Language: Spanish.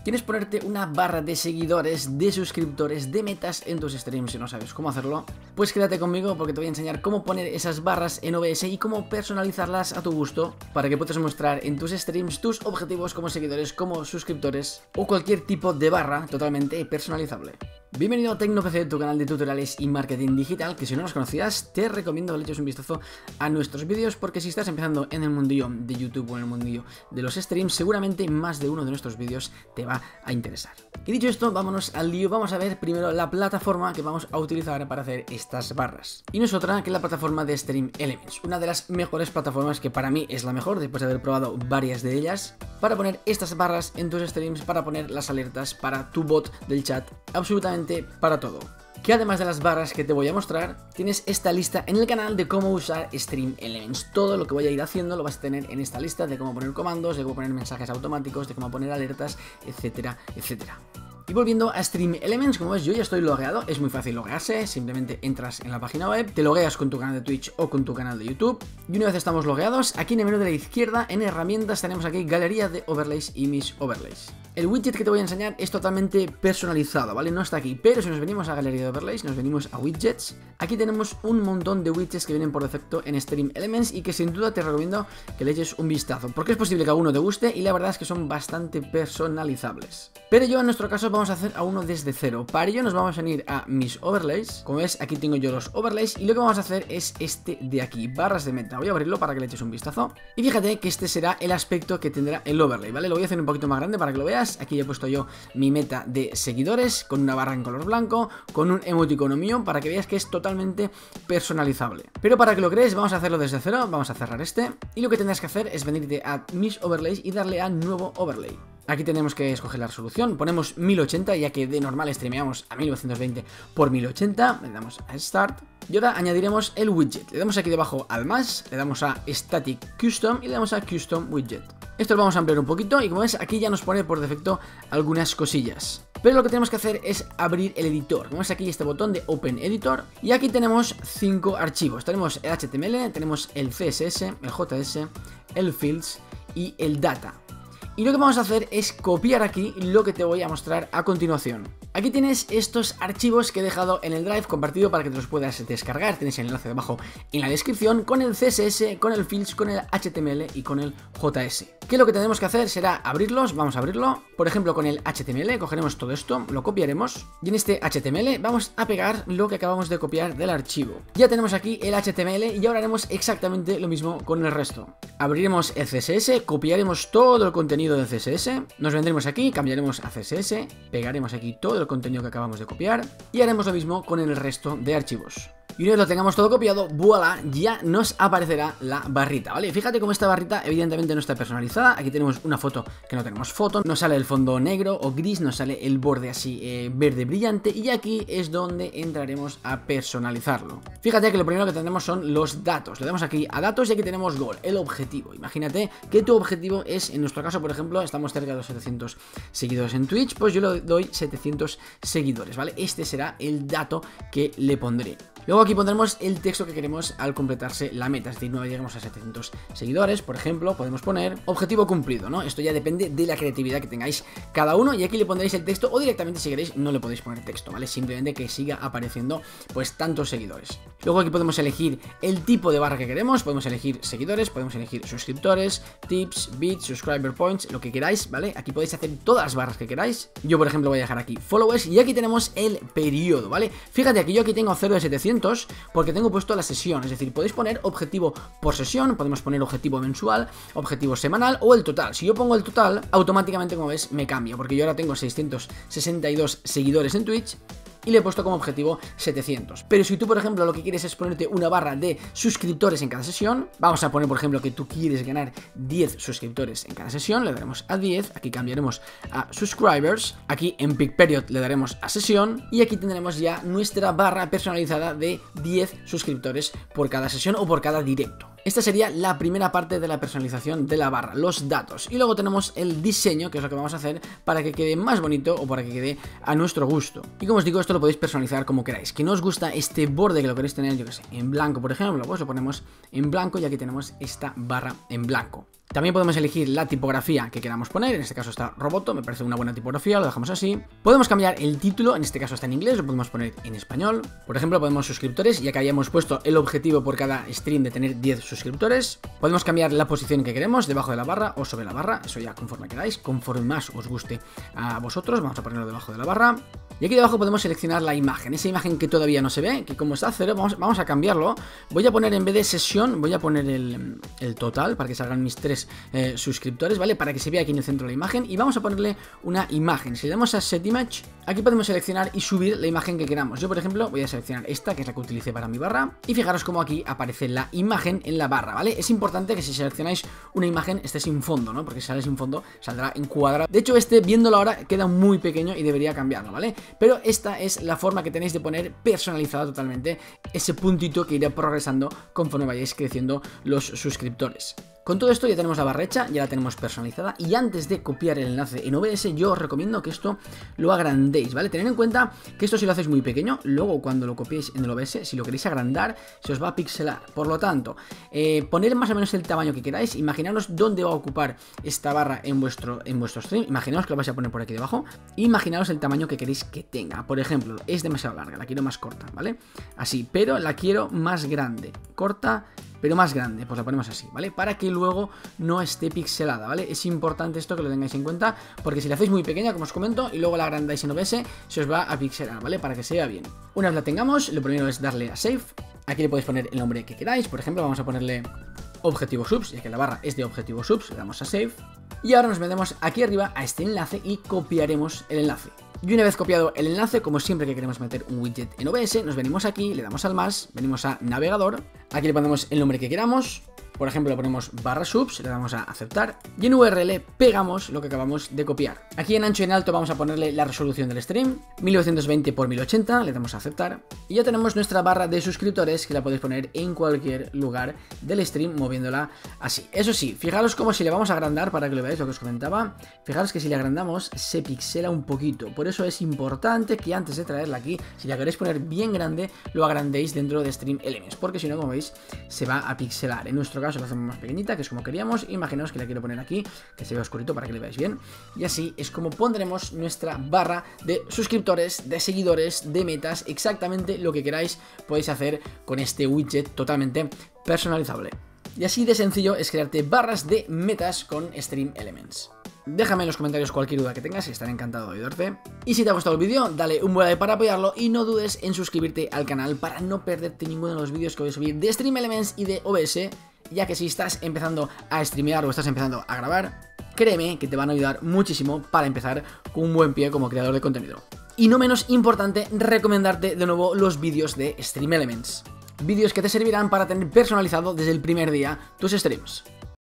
¿Quieres ponerte una barra de seguidores, de suscriptores, de metas en tus streams y no sabes cómo hacerlo? Pues quédate conmigo porque te voy a enseñar cómo poner esas barras en OBS y cómo personalizarlas a tu gusto para que puedas mostrar en tus streams tus objetivos como seguidores, como suscriptores o cualquier tipo de barra totalmente personalizable. Bienvenido a TecnoPC, tu canal de tutoriales y marketing digital, que si no nos conocías te recomiendo que le eches un vistazo a nuestros vídeos, porque si estás empezando en el mundillo de YouTube o en el mundillo de los streams, seguramente más de uno de nuestros vídeos te va a interesar. Y dicho esto, vámonos al lío. Vamos a ver primero la plataforma que vamos a utilizar para hacer estas barras. Y no es otra que la plataforma de Stream Elements, una de las mejores plataformas, que para mí es la mejor después de haber probado varias de ellas, para poner estas barras en tus streams, para poner las alertas para tu bot del chat, absolutamente para todo. Que además de las barras que te voy a mostrar, tienes esta lista en el canal de cómo usar Stream Elements. Todo lo que voy a ir haciendo lo vas a tener en esta lista de cómo poner comandos, de cómo poner mensajes automáticos, de cómo poner alertas, etcétera, etcétera. Y volviendo a Stream Elements, como ves, yo ya estoy logueado, es muy fácil loguearse, simplemente entras en la página web, te logueas con tu canal de Twitch o con tu canal de YouTube, y una vez estamos logueados, aquí en el menú de la izquierda, en herramientas, tenemos aquí galería de overlays y mis overlays. El widget que te voy a enseñar es totalmente personalizado, ¿vale? No está aquí, pero si nos venimos a galería de overlays, nos venimos a widgets, aquí tenemos un montón de widgets que vienen por defecto en Stream Elements y que sin duda te recomiendo que le eches un vistazo, porque es posible que a uno te guste y la verdad es que son bastante personalizables. Pero yo en nuestro caso vamos a hacer a uno desde cero. Para ello nos vamos a venir a mis overlays. Como ves, aquí tengo yo los overlays y lo que vamos a hacer es este de aquí, barras de meta. Voy a abrirlo para que le eches un vistazo. Y fíjate que este será el aspecto que tendrá el overlay, ¿vale? Lo voy a hacer un poquito más grande para que lo veas. Aquí he puesto yo mi meta de seguidores con una barra en color blanco, con un emoticono mío, para que veas que es totalmente personalizable. Pero para que lo crees, vamos a hacerlo desde cero. Vamos a cerrar este y lo que tendrás que hacer es venirte a mis overlays y darle a nuevo overlay. Aquí tenemos que escoger la resolución, ponemos 1080 ya que de normal streameamos a 1920 por 1080, le damos a Start y ahora añadiremos el widget, le damos aquí debajo al más, le damos a Static Custom y le damos a Custom Widget. Esto lo vamos a ampliar un poquito y como ves aquí ya nos pone por defecto algunas cosillas. Pero lo que tenemos que hacer es abrir el editor. Como ves aquí este botón de Open Editor y aquí tenemos 5 archivos. Tenemos el HTML, tenemos el CSS, el JS, el Fields y el Data. Y lo que vamos a hacer es copiar aquí lo que te voy a mostrar a continuación. Aquí tienes estos archivos que he dejado en el Drive compartido para que te los puedas descargar. Tienes el enlace debajo en la descripción con el CSS, con el Fields, con el HTML y con el JS. Que lo que tenemos que hacer será abrirlos, vamos a abrirlo. Por ejemplo, con el HTML cogeremos todo esto, lo copiaremos y en este HTML vamos a pegar lo que acabamos de copiar del archivo. Ya tenemos aquí el HTML y ahora haremos exactamente lo mismo con el resto. Abriremos el CSS, copiaremos todo el contenido del CSS, nos vendremos aquí, cambiaremos a CSS, pegaremos aquí todo el contenido que acabamos de copiar y haremos lo mismo con el resto de archivos. Y una vez lo tengamos todo copiado, voilà, ya nos aparecerá la barrita, ¿vale? Fíjate cómo esta barrita evidentemente no está personalizada. Aquí tenemos una foto que no tenemos foto, nos sale el fondo negro o gris, nos sale el borde así verde brillante y aquí es donde entraremos a personalizarlo. Fíjate que lo primero que tendremos son los datos. Le damos aquí a datos y aquí tenemos goal, el objetivo. Imagínate que tu objetivo es, en nuestro caso por ejemplo, estamos cerca de los 700 seguidores en Twitch, pues yo le doy 700 seguidores, ¿vale? Este será el dato que le pondré. Luego aquí pondremos el texto que queremos al completarse la meta, es decir, no lleguemos a 700 seguidores, por ejemplo, podemos poner objetivo cumplido, ¿no? Esto ya depende de la creatividad que tengáis cada uno y aquí le pondréis el texto o directamente si queréis no le podéis poner texto, ¿vale? Simplemente que siga apareciendo pues tantos seguidores. Luego aquí podemos elegir el tipo de barra que queremos, podemos elegir seguidores, podemos elegir suscriptores, tips, bits, subscriber points, lo que queráis, ¿vale? Aquí podéis hacer todas las barras que queráis. Yo por ejemplo voy a dejar aquí followers y aquí tenemos el periodo, ¿vale? Fíjate aquí yo aquí tengo 0 de 700 porque tengo puesto la sesión, es decir, podéis poner objetivo por sesión, podemos poner objetivo mensual, objetivo semanal o el total. Si yo pongo el total, automáticamente como ves me cambia, porque yo ahora tengo 662 seguidores en Twitch y le he puesto como objetivo 700. Pero si tú, por ejemplo, lo que quieres es ponerte una barra de suscriptores en cada sesión, vamos a poner, por ejemplo, que tú quieres ganar 10 suscriptores en cada sesión, le daremos a 10, aquí cambiaremos a subscribers, aquí en peak period le daremos a sesión y aquí tendremos ya nuestra barra personalizada de 10 suscriptores por cada sesión o por cada directo. Esta sería la primera parte de la personalización de la barra, los datos. Y luego tenemos el diseño, que es lo que vamos a hacer para que quede más bonito o para que quede a nuestro gusto. Y como os digo, esto lo podéis personalizar como queráis. Que no os gusta este borde, que lo queréis tener, yo que sé, en blanco, por ejemplo, pues lo ponemos en blanco y aquí tenemos esta barra en blanco. También podemos elegir la tipografía que queramos poner, en este caso está Roboto, me parece una buena tipografía, lo dejamos así. Podemos cambiar el título, en este caso está en inglés, lo podemos poner en español. Por ejemplo, podemos suscriptores, ya que habíamos puesto el objetivo por cada stream de tener 10 suscriptores. Podemos cambiar la posición que queremos, debajo de la barra o sobre la barra, eso ya conforme queráis, conforme más os guste a vosotros, vamos a ponerlo debajo de la barra. Y aquí debajo podemos seleccionar la imagen, esa imagen que todavía no se ve, que como está a 0, vamos a cambiarlo. Voy a poner en vez de sesión, voy a poner el total para que salgan mis 3 suscriptores, ¿vale? Para que se vea aquí en el centro la imagen. Y vamos a ponerle una imagen. Si le damos a Set Image, aquí podemos seleccionar y subir la imagen que queramos. Yo, por ejemplo, voy a seleccionar esta, que es la que utilicé para mi barra. Y fijaros cómo aquí aparece la imagen en la barra, ¿vale? Es importante que si seleccionáis una imagen esté sin fondo, ¿no? Porque si sale sin fondo, saldrá en cuadrado. De hecho, viéndolo ahora, queda muy pequeño y debería cambiarlo, ¿vale? Pero esta es la forma que tenéis de poner personalizada totalmente ese puntito que irá progresando conforme vayáis creciendo los suscriptores. Con todo esto ya tenemos la barra hecha, ya la tenemos personalizada, y antes de copiar el enlace en OBS yo os recomiendo que esto lo agrandéis, ¿vale? Tened en cuenta que esto si lo hacéis muy pequeño, luego cuando lo copiéis en el OBS, si lo queréis agrandar, se os va a pixelar. Por lo tanto, poned más o menos el tamaño que queráis, imaginaros dónde va a ocupar esta barra en vuestro stream, imaginaos que lo vais a poner por aquí debajo, e imaginaos el tamaño que queréis que tenga. Por ejemplo, es demasiado larga, la quiero más corta, ¿vale? Así, pero la quiero más grande, corta pero más grande, pues la ponemos así, ¿vale? Para que luego no esté pixelada, ¿vale? Es importante esto que lo tengáis en cuenta, porque si la hacéis muy pequeña, como os comento, y luego la agrandáis en OBS, se os va a pixelar, ¿vale? Para que se vea bien. Una vez la tengamos, lo primero es darle a Save. Aquí le podéis poner el nombre que queráis, por ejemplo, vamos a ponerle Objetivo Subs, ya que la barra es de Objetivo Subs, le damos a Save. Y ahora nos metemos aquí arriba a este enlace y copiaremos el enlace. Y una vez copiado el enlace, como siempre que queremos meter un widget en OBS, nos venimos aquí, le damos al más, venimos a navegador, aquí le ponemos el nombre que queramos, por ejemplo le ponemos barra subs, le damos a aceptar y en URL pegamos lo que acabamos de copiar. Aquí en ancho y en alto vamos a ponerle la resolución del stream, 1920 x 1080, le damos a aceptar y ya tenemos nuestra barra de suscriptores que la podéis poner en cualquier lugar del stream moviéndola así. Eso sí, fijaros como si le vamos a agrandar para que lo veáis lo que os comentaba, fijaros que si le agrandamos se pixela un poquito, por eso es importante que antes de traerla aquí, si la queréis poner bien grande, lo agrandéis dentro de Stream Elements, porque si no, como veis, se va a pixelar. En nuestro caso la hacemos más pequeñita, que es como queríamos. Imaginaos que la quiero poner aquí, que se vea oscurito para que le veáis bien. Y así es como pondremos nuestra barra de suscriptores, de seguidores, de metas, exactamente lo que queráis podéis hacer con este widget totalmente personalizable. Y así de sencillo es crearte barras de metas con Stream Elements. Déjame en los comentarios cualquier duda que tengas y estaré encantado de ayudarte. Y si te ha gustado el vídeo, dale un buen like para apoyarlo y no dudes en suscribirte al canal para no perderte ninguno de los vídeos que voy a subir de Stream Elements y de OBS, ya que si estás empezando a streamear o estás empezando a grabar, créeme que te van a ayudar muchísimo para empezar con un buen pie como creador de contenido. Y no menos importante, recomendarte de nuevo los vídeos de Stream Elements. Vídeos que te servirán para tener personalizado desde el primer día tus streams.